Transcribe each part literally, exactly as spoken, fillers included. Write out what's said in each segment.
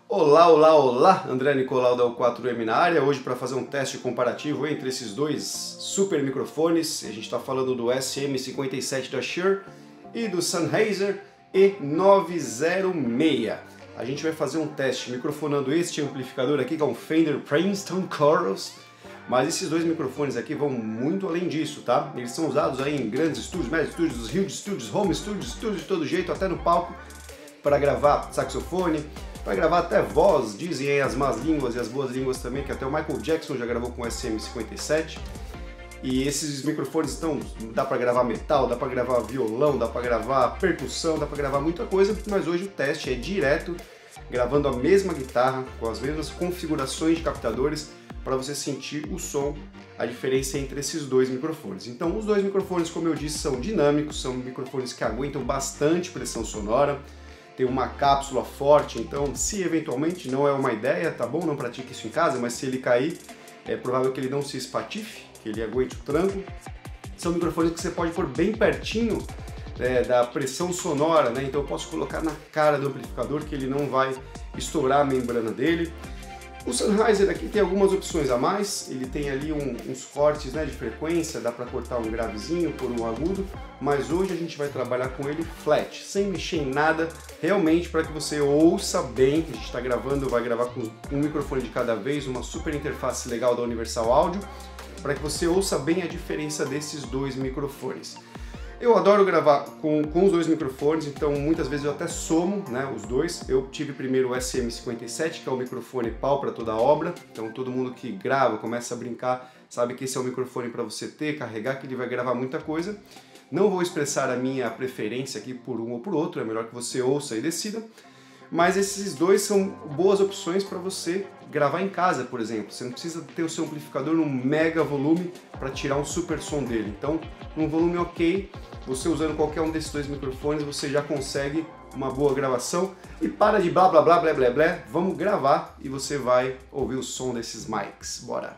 Olá, olá, olá! André Nicolau da U quatro M na área, hoje para fazer um teste comparativo entre esses dois super microfones. A gente está falando do S M cinquenta e sete da Shure e do Sennheiser E nove zero seis. A gente vai fazer um teste microfonando este amplificador aqui, que é um Fender Princeton Chorus, mas esses dois microfones aqui vão muito além disso, tá? Eles são usados aí em grandes estúdios, médios estúdios, huge studios, home studios, estúdios de todo jeito, até no palco, para gravar saxofone, para gravar até voz, dizem aí as más línguas e as boas línguas também, que até o Michael Jackson já gravou com o S M cinquenta e sete. E esses microfones estão, dá para gravar metal, dá para gravar violão, dá para gravar percussão, dá para gravar muita coisa, mas hoje o teste é direto, gravando a mesma guitarra, com as mesmas configurações de captadores, para você sentir o som, a diferença entre esses dois microfones. Então os dois microfones, como eu disse, são dinâmicos, são microfones que aguentam bastante pressão sonora, tem uma cápsula forte, então se eventualmente não é uma ideia, tá bom, não pratique isso em casa, mas se ele cair, é provável que ele não se espatife, que ele aguente o tranco. São microfones que você pode pôr bem pertinho é, da pressão sonora, né? Então eu posso colocar na cara do amplificador que ele não vai estourar a membrana dele. O Sennheiser aqui tem algumas opções a mais, ele tem ali um, uns cortes, né, de frequência, dá para cortar um gravezinho por um agudo, mas hoje a gente vai trabalhar com ele flat, sem mexer em nada, realmente para que você ouça bem. A gente está gravando, vai gravar com um microfone de cada vez, uma super interface legal da Universal Audio, para que você ouça bem a diferença desses dois microfones. Eu adoro gravar com, com os dois microfones, então muitas vezes eu até somo, né, os dois. Eu tive primeiro o S M cinquenta e sete, que é o microfone pau para toda a obra, então todo mundo que grava, começa a brincar, sabe que esse é o microfone para você ter, carregar, que ele vai gravar muita coisa. Não vou expressar a minha preferência aqui por um ou por outro, é melhor que você ouça e decida. Mas esses dois são boas opções para você gravar em casa, por exemplo. Você não precisa ter o seu amplificador num mega volume para tirar um super som dele. Então, num volume ok, você usando qualquer um desses dois microfones, você já consegue uma boa gravação. E para de blá blá blá blá blá blá, vamos gravar e você vai ouvir o som desses mics. Bora!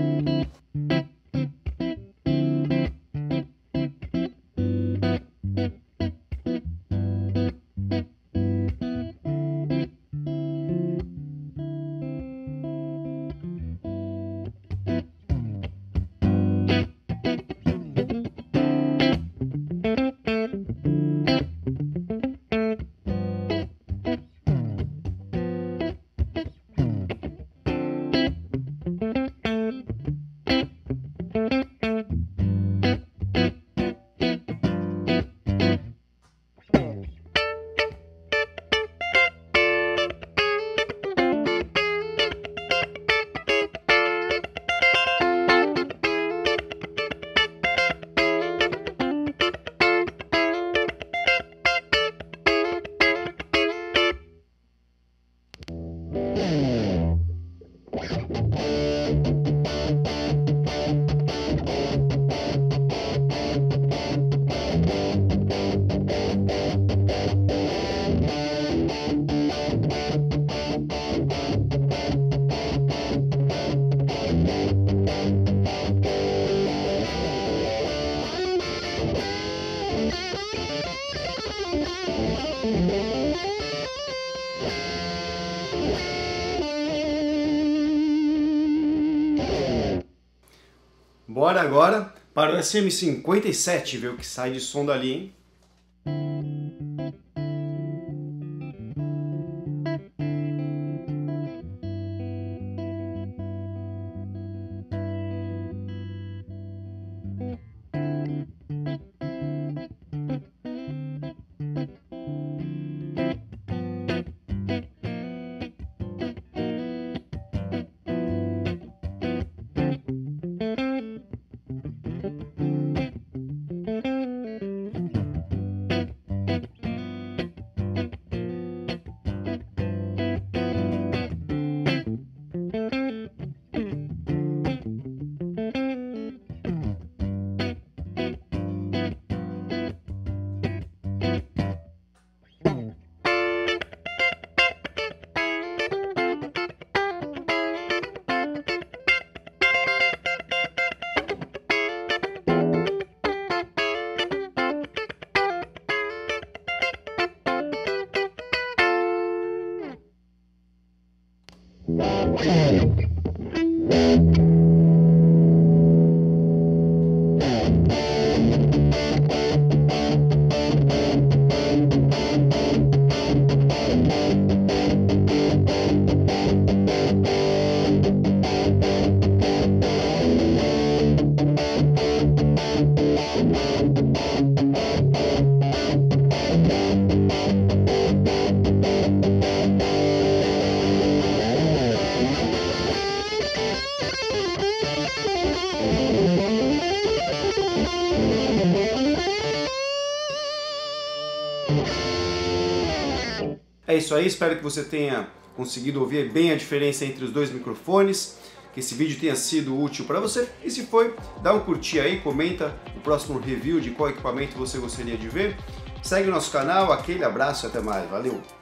Bora agora para o S M cinquenta e sete, ver o que sai de som dali, hein? É isso aí, espero que você tenha conseguido ouvir bem a diferença entre os dois microfones, que esse vídeo tenha sido útil para você, e se foi, dá um curtir aí, comenta o próximo review de qual equipamento você gostaria de ver, segue o nosso canal, aquele abraço e até mais, valeu!